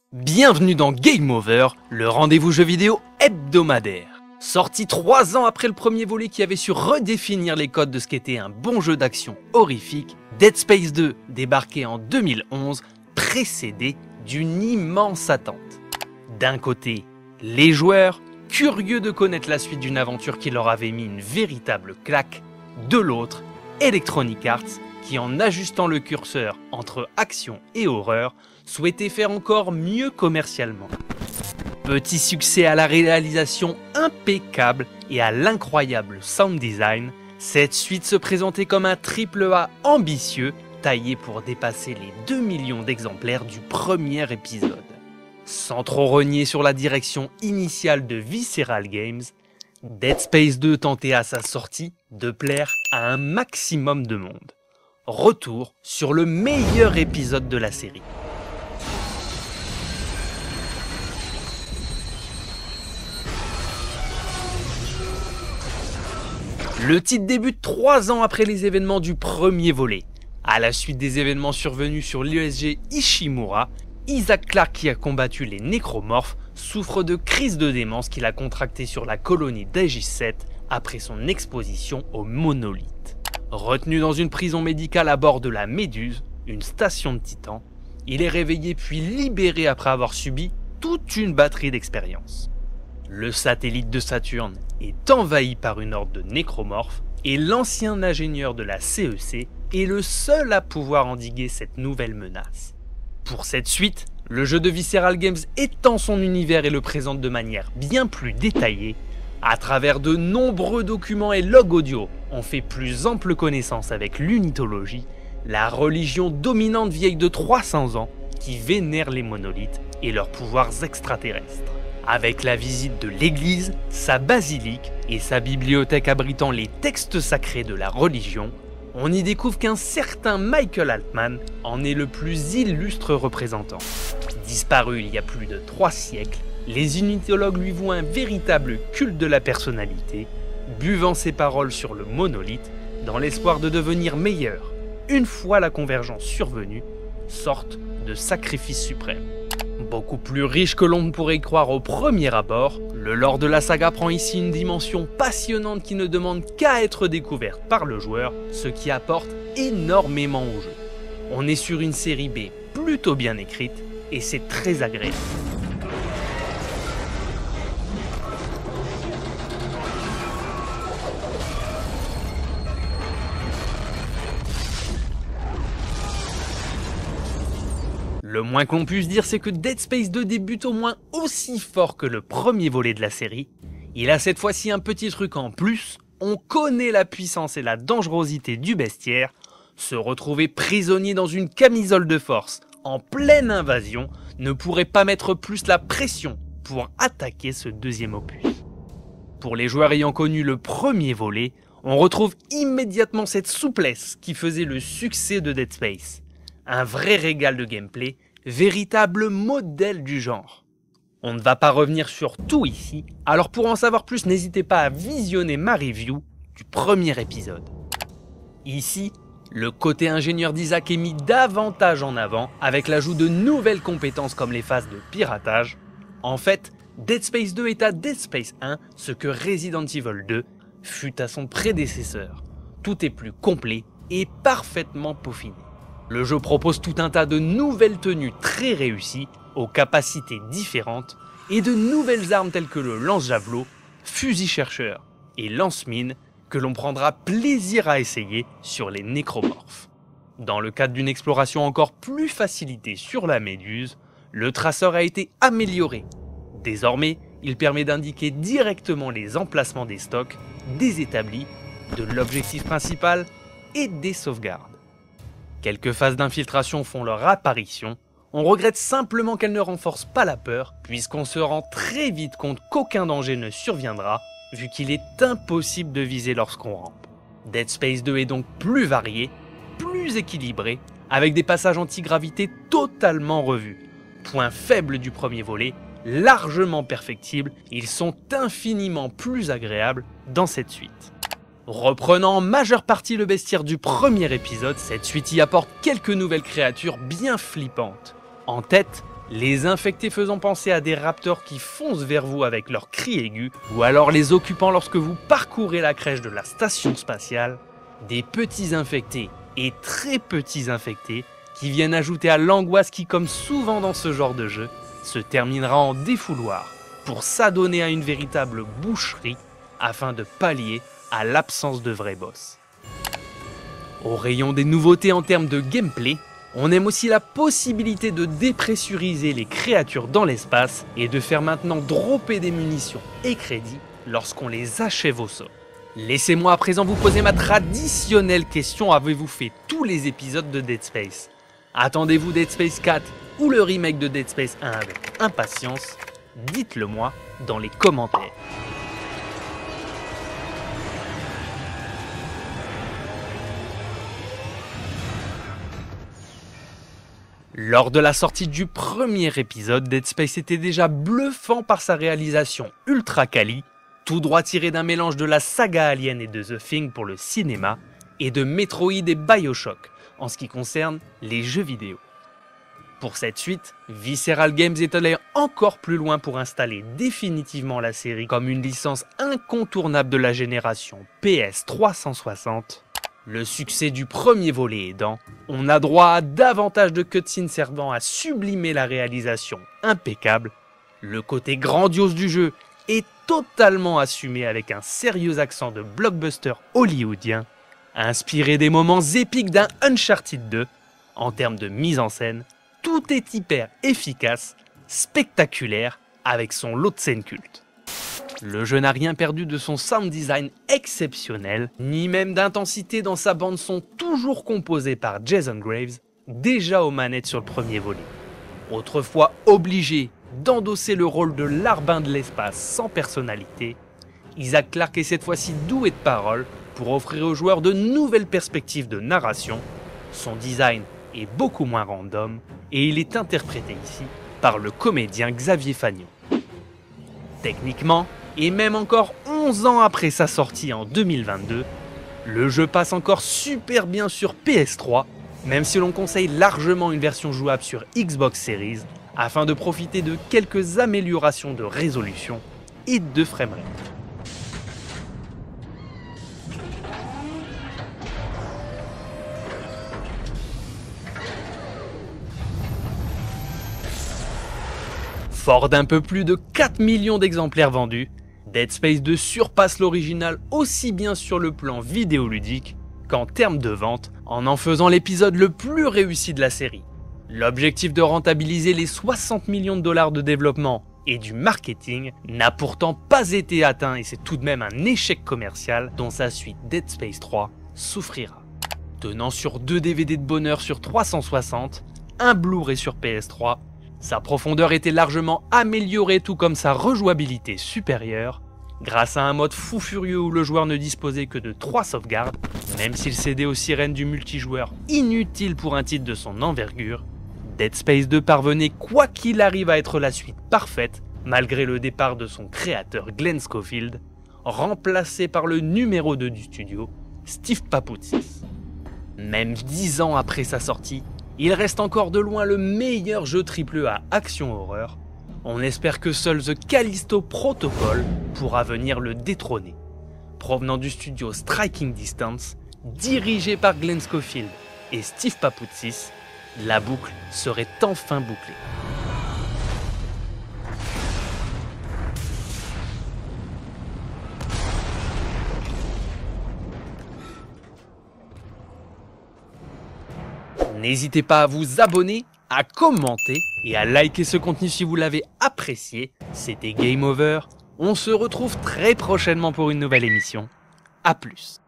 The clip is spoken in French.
Bienvenue dans Game Over, le rendez-vous jeu vidéo hebdomadaire. Sorti 3 ans après le premier volet qui avait su redéfinir les codes de ce qu'était un bon jeu d'action horrifique, Dead Space 2 débarquait en 2011, précédé d'une immense attente. D'un côté, les joueurs, curieux de connaître la suite d'une aventure qui leur avait mis une véritable claque. De l'autre, Electronic Arts, qui en ajustant le curseur entre action et horreur, souhaitait faire encore mieux commercialement. Petit succès à la réalisation impeccable et à l'incroyable sound design, cette suite se présentait comme un AAA ambitieux, taillé pour dépasser les 2 millions d'exemplaires du premier épisode. Sans trop renier sur la direction initiale de Visceral Games, Dead Space 2 tentait à sa sortie de plaire à un maximum de monde. Retour sur le meilleur épisode de la série. Le titre débute 3 ans après les événements du premier volet. À la suite des événements survenus sur l'USG Ishimura, Isaac Clarke, qui a combattu les nécromorphes, souffre de crise de démence qu'il a contractée sur la colonie d'Aegis 7 après son exposition au monolithe. Retenu dans une prison médicale à bord de la Méduse, une station de Titan, il est réveillé puis libéré après avoir subi toute une batterie d'expériences. Le satellite de Saturne est envahi par une horde de nécromorphes et l'ancien ingénieur de la CEC est le seul à pouvoir endiguer cette nouvelle menace. Pour cette suite, le jeu de Visceral Games étend son univers et le présente de manière bien plus détaillée. À travers de nombreux documents et logs audio, on fait plus ample connaissance avec l'unitologie, la religion dominante vieille de 300 ans qui vénère les monolithes et leurs pouvoirs extraterrestres. Avec la visite de l'église, sa basilique et sa bibliothèque abritant les textes sacrés de la religion, on y découvre qu'un certain Michael Altman en est le plus illustre représentant. Disparu il y a plus de 3 siècles, les unitologues lui vouent un véritable culte de la personnalité, buvant ses paroles sur le monolithe dans l'espoir de devenir meilleur, une fois la convergence survenue, sorte de sacrifice suprême. Beaucoup plus riche que l'on ne pourrait y croire au premier abord, le lore de la saga prend ici une dimension passionnante qui ne demande qu'à être découverte par le joueur, ce qui apporte énormément au jeu. On est sur une série B plutôt bien écrite et c'est très agréable. Le moins qu'on puisse dire, c'est que Dead Space 2 débute au moins aussi fort que le premier volet de la série. Il a cette fois-ci un petit truc en plus, on connaît la puissance et la dangerosité du bestiaire. Se retrouver prisonnier dans une camisole de force en pleine invasion ne pourrait pas mettre plus la pression pour attaquer ce deuxième opus. Pour les joueurs ayant connu le premier volet, on retrouve immédiatement cette souplesse qui faisait le succès de Dead Space. Un vrai régal de gameplay, véritable modèle du genre. On ne va pas revenir sur tout ici, alors pour en savoir plus, n'hésitez pas à visionner ma review du premier épisode. Ici, le côté ingénieur d'Isaac est mis davantage en avant avec l'ajout de nouvelles compétences comme les phases de piratage. En fait, Dead Space 2 est à Dead Space 1 ce que Resident Evil 2 fut à son prédécesseur. Tout est plus complet et parfaitement peaufiné. Le jeu propose tout un tas de nouvelles tenues très réussies, aux capacités différentes, et de nouvelles armes telles que le lance-javelot, fusil chercheur et lance-mine que l'on prendra plaisir à essayer sur les nécromorphes. Dans le cadre d'une exploration encore plus facilitée sur la Méduse, le traceur a été amélioré. Désormais, il permet d'indiquer directement les emplacements des stocks, des établis, de l'objectif principal et des sauvegardes. Quelques phases d'infiltration font leur apparition, on regrette simplement qu'elles ne renforcent pas la peur, puisqu'on se rend très vite compte qu'aucun danger ne surviendra, vu qu'il est impossible de viser lorsqu'on rampe. Dead Space 2 est donc plus varié, plus équilibré, avec des passages anti-gravité totalement revus. Point faible du premier volet, largement perfectibles, ils sont infiniment plus agréables dans cette suite. Reprenant en majeure partie le bestiaire du premier épisode, cette suite y apporte quelques nouvelles créatures bien flippantes. En tête, les infectés faisant penser à des raptors qui foncent vers vous avec leurs cris aigus, ou alors les occupants lorsque vous parcourez la crèche de la station spatiale, des petits infectés et très petits infectés qui viennent ajouter à l'angoisse qui, comme souvent dans ce genre de jeu, se terminera en défouloir pour s'adonner à une véritable boucherie afin de pallier à l'absence de vrais boss. Au rayon des nouveautés en termes de gameplay, on aime aussi la possibilité de dépressuriser les créatures dans l'espace et de faire maintenant dropper des munitions et crédits lorsqu'on les achève au sol. Laissez-moi à présent vous poser ma traditionnelle question: avez-vous fait tous les épisodes de Dead Space? Attendez-vous Dead Space 4 ou le remake de Dead Space 1 avec impatience? Dites-le moi dans les commentaires. Lors de la sortie du premier épisode, Dead Space était déjà bluffant par sa réalisation ultra quali, tout droit tiré d'un mélange de la saga Alien et de The Thing pour le cinéma, et de Metroid et BioShock en ce qui concerne les jeux vidéo. Pour cette suite, Visceral Games est allé encore plus loin pour installer définitivement la série comme une licence incontournable de la génération PS360. Le succès du premier volet aidant, on a droit à davantage de cutscenes servant à sublimer la réalisation impeccable. Le côté grandiose du jeu est totalement assumé avec un sérieux accent de blockbuster hollywoodien, inspiré des moments épiques d'un Uncharted 2. En termes de mise en scène, tout est hyper efficace, spectaculaire, avec son lot de scènes cultes. Le jeu n'a rien perdu de son sound design exceptionnel, ni même d'intensité dans sa bande son toujours composée par Jason Graves, déjà aux manettes sur le premier volet. Autrefois obligé d'endosser le rôle de larbin de l'espace sans personnalité, Isaac Clarke est cette fois-ci doué de paroles pour offrir aux joueurs de nouvelles perspectives de narration. Son design est beaucoup moins random et il est interprété ici par le comédien Xavier Fagnon. Techniquement, et même encore 11 ans après sa sortie en 2022, le jeu passe encore super bien sur PS3, même si l'on conseille largement une version jouable sur Xbox Series afin de profiter de quelques améliorations de résolution et de framerate. Fort d'un peu plus de 4 millions d'exemplaires vendus, Dead Space 2 surpasse l'original aussi bien sur le plan vidéoludique qu'en termes de vente, en faisant l'épisode le plus réussi de la série. L'objectif de rentabiliser les 60 millions de dollars de développement et du marketing n'a pourtant pas été atteint et c'est tout de même un échec commercial dont sa suite Dead Space 3 souffrira. Tenant sur 2 DVD de bonheur sur 360, un Blu-ray sur PS3, sa profondeur était largement améliorée tout comme sa rejouabilité supérieure, grâce à un mode fou furieux où le joueur ne disposait que de 3 sauvegardes, même s'il cédait aux sirènes du multijoueur inutile pour un titre de son envergure. Dead Space 2 parvenait quoi qu'il arrive à être la suite parfaite, malgré le départ de son créateur Glenn Schofield, remplacé par le numéro 2 du studio, Steve Papoutsis. Même 10 ans après sa sortie, il reste encore de loin le meilleur jeu AAA action-horreur. On espère que seul The Callisto Protocol pourra venir le détrôner. Provenant du studio Striking Distance, dirigé par Glenn Schofield et Steve Papoutsis, la boucle serait enfin bouclée. N'hésitez pas à vous abonner, à commenter et à liker ce contenu si vous l'avez apprécié. C'était Game Over. On se retrouve très prochainement pour une nouvelle émission. A plus.